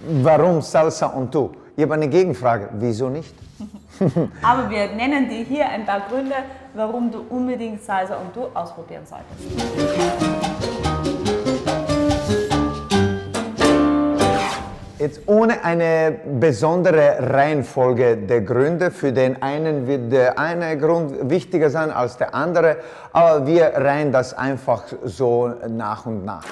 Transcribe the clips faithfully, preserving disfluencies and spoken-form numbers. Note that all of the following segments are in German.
warum Salsa on Two? Ich habe eine Gegenfrage, wieso nicht? Aber wir nennen dir hier ein paar Gründe, warum du unbedingt Salsa on Two ausprobieren solltest. Jetzt ohne eine besondere Reihenfolge der Gründe, für den einen wird der eine Grund wichtiger sein als der andere, aber wir reihen das einfach so nach und nach.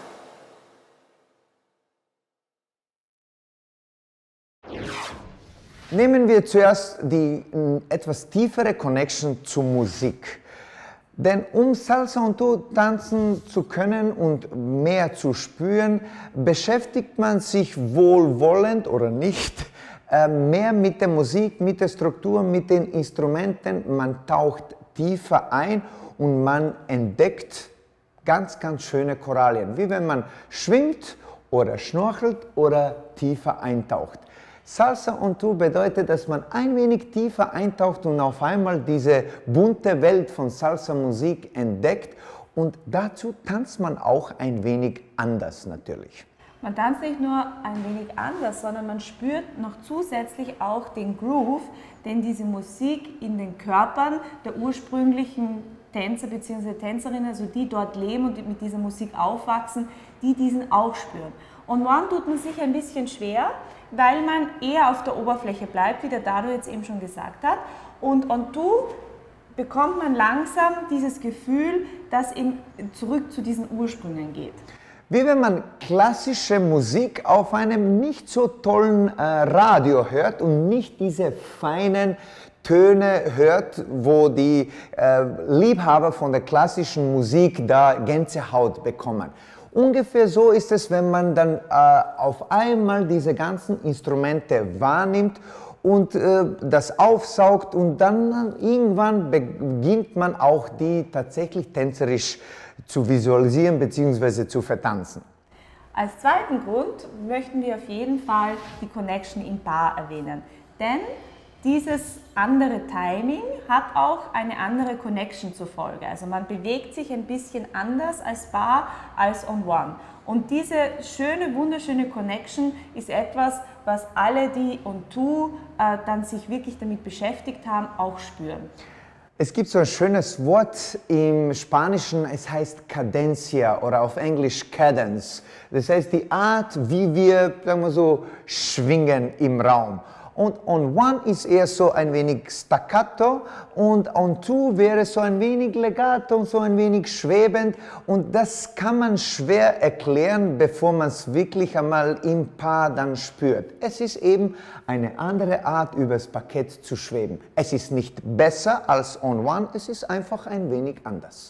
Nehmen wir zuerst die etwas tiefere Connection zur Musik. Denn um Salsa on Two tanzen zu können und mehr zu spüren, beschäftigt man sich wohlwollend oder nicht mehr mit der Musik, mit der Struktur, mit den Instrumenten. Man taucht tiefer ein und man entdeckt ganz, ganz schöne Korallien, wie wenn man schwimmt oder schnorchelt oder tiefer eintaucht. Salsa on Two bedeutet, dass man ein wenig tiefer eintaucht und auf einmal diese bunte Welt von Salsa-Musik entdeckt, und dazu tanzt man auch ein wenig anders natürlich. Man tanzt nicht nur ein wenig anders, sondern man spürt noch zusätzlich auch den Groove, den diese Musik in den Körpern der ursprünglichen Tänzer bzw. Tänzerinnen, also die dort leben und mit dieser Musik aufwachsen, die diesen auch spüren. On One tut man sich ein bisschen schwer, weil man eher auf der Oberfläche bleibt, wie der Dado jetzt eben schon gesagt hat. Und on Two bekommt man langsam dieses Gefühl, dass eben zurück zu diesen Ursprüngen geht. Wie wenn man klassische Musik auf einem nicht so tollen äh, Radio hört und nicht diese feinen Töne hört, wo die äh, Liebhaber von der klassischen Musik da Gänsehaut bekommen. Ungefähr so ist es, wenn man dann äh, auf einmal diese ganzen Instrumente wahrnimmt und äh, das aufsaugt, und dann irgendwann beginnt man auch die tatsächlich tänzerisch zu visualisieren bzw. zu vertanzen. Als zweiten Grund möchten wir auf jeden Fall die Connection im Paar erwähnen, denn dieses andere Timing hat auch eine andere Connection zur Folge. Also man bewegt sich ein bisschen anders als Paar als on One. Und diese schöne, wunderschöne Connection ist etwas, was alle, die on Two äh, dann sich wirklich damit beschäftigt haben, auch spüren. Es gibt so ein schönes Wort im Spanischen, es heißt Cadencia oder auf Englisch Cadence. Das heißt die Art, wie wir, sagen wir so, schwingen im Raum. Und on One ist eher so ein wenig staccato und on Two wäre so ein wenig legato und so ein wenig schwebend, und das kann man schwer erklären, bevor man es wirklich einmal im Paar dann spürt. Es ist eben eine andere Art, übers Parkett zu schweben. Es ist nicht besser als on One, es ist einfach ein wenig anders.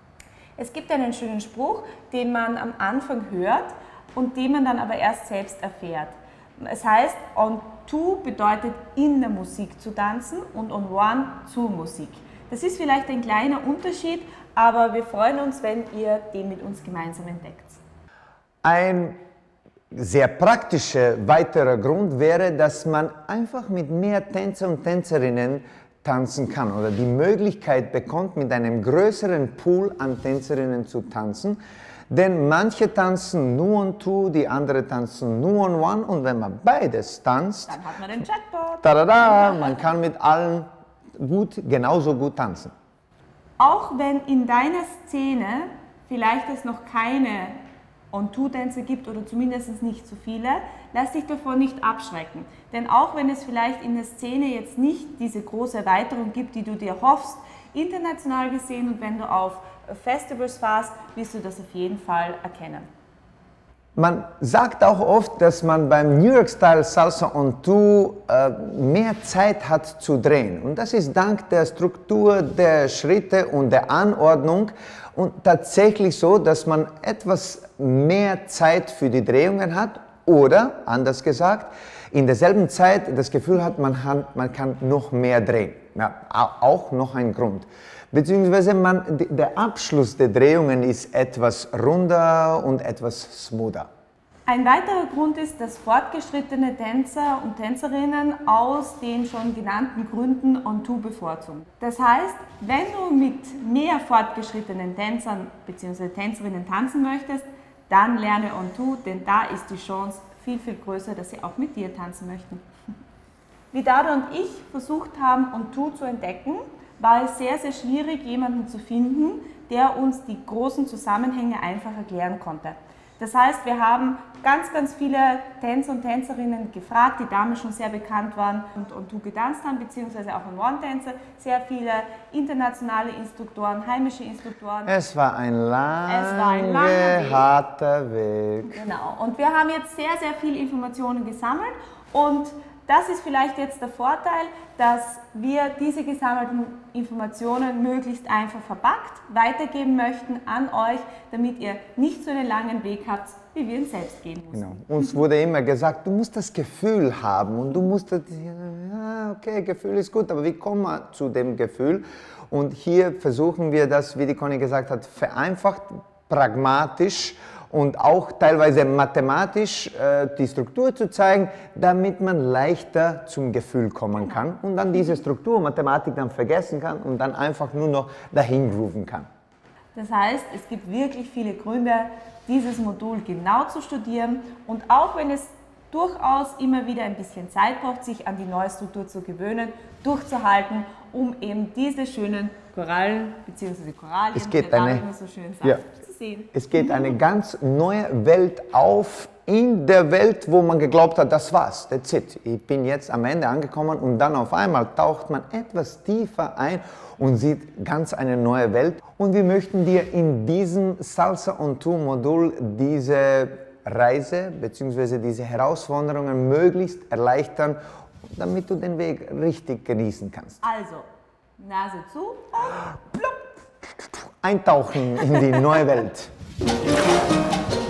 Es gibt einen schönen Spruch, den man am Anfang hört und den man dann aber erst selbst erfährt. Es heißt, on Two bedeutet in der Musik zu tanzen und on One zur Musik. Das ist vielleicht ein kleiner Unterschied, aber wir freuen uns, wenn ihr den mit uns gemeinsam entdeckt. Ein sehr praktischer weiterer Grund wäre, dass man einfach mit mehr Tänzer und Tänzerinnen tanzen kann oder die Möglichkeit bekommt, mit einem größeren Pool an Tänzerinnen zu tanzen. Denn manche tanzen nur on Two, die anderen tanzen nur on One, und wenn man beides tanzt, dann hat man den Jackpot. Tada, man kann mit allen gut, genauso gut tanzen. Auch wenn in deiner Szene vielleicht es noch keine on Two Tänze gibt oder zumindest nicht so viele, lass dich davon nicht abschrecken. Denn auch wenn es vielleicht in der Szene jetzt nicht diese große Erweiterung gibt, die du dir hoffst, international gesehen, und wenn du auf Festivals fährst, wirst du das auf jeden Fall erkennen. Man sagt auch oft, dass man beim New York Style Salsa on Two äh, mehr Zeit hat zu drehen. Und das ist dank der Struktur der Schritte und der Anordnung und tatsächlich so, dass man etwas mehr Zeit für die Drehungen hat oder, anders gesagt, in derselben Zeit das Gefühl hat, man, hat, man kann noch mehr drehen. Ja, auch noch ein Grund. Beziehungsweise man, der Abschluss der Drehungen ist etwas runder und etwas smoother. Ein weiterer Grund ist, dass fortgeschrittene Tänzer und Tänzerinnen aus den schon genannten Gründen on Two bevorzugen. Das heißt, wenn du mit mehr fortgeschrittenen Tänzern bzw. Tänzerinnen tanzen möchtest, dann lerne on Two, denn da ist die Chance viel, viel größer, dass sie auch mit dir tanzen möchten. Wie Dada und ich versucht haben, Onto zu entdecken, war es sehr, sehr schwierig, jemanden zu finden, der uns die großen Zusammenhänge einfach erklären konnte. Das heißt, wir haben ganz, ganz viele Tänzer und Tänzerinnen gefragt, die damals schon sehr bekannt waren und Onto getanzt haben, beziehungsweise auch in One-Tänze. Sehr viele internationale Instruktoren, heimische Instruktoren. Es war ein langer, war ein langer Weg. harter Weg. Genau. Und wir haben jetzt sehr, sehr viele Informationen gesammelt und das ist vielleicht jetzt der Vorteil, dass wir diese gesammelten Informationen möglichst einfach verpackt weitergeben möchten an euch, damit ihr nicht so einen langen Weg habt, wie wir ihn selbst gehen mussten. Genau. Uns wurde immer gesagt, du musst das Gefühl haben und du musst das, ja, okay, Gefühl ist gut, aber wie kommen wir zu dem Gefühl? Und hier versuchen wir das, wie die Conny gesagt hat, vereinfacht, pragmatisch und auch teilweise mathematisch äh, die Struktur zu zeigen, damit man leichter zum Gefühl kommen kann und dann diese Struktur, Mathematik dann vergessen kann und dann einfach nur noch dahin grooven kann. Das heißt, es gibt wirklich viele Gründe, dieses Modul genau zu studieren und auch wenn es durchaus immer wieder ein bisschen Zeit braucht, sich an die neue Struktur zu gewöhnen, durchzuhalten, um eben diese schönen Korallen bzw. Korallien, es geht der eine, immer so schön sagt, ja. zu sehen. Es geht eine ganz neue Welt auf in der Welt, wo man geglaubt hat, das war's, that's it. Ich bin jetzt am Ende angekommen und dann auf einmal taucht man etwas tiefer ein und sieht ganz eine neue Welt. Und wir möchten dir in diesem Salsa Onto Modul diese Reise bzw. diese Herausforderungen möglichst erleichtern, damit du den Weg richtig genießen kannst. Also, Nase zu und plupp. Eintauchen in die neue Welt.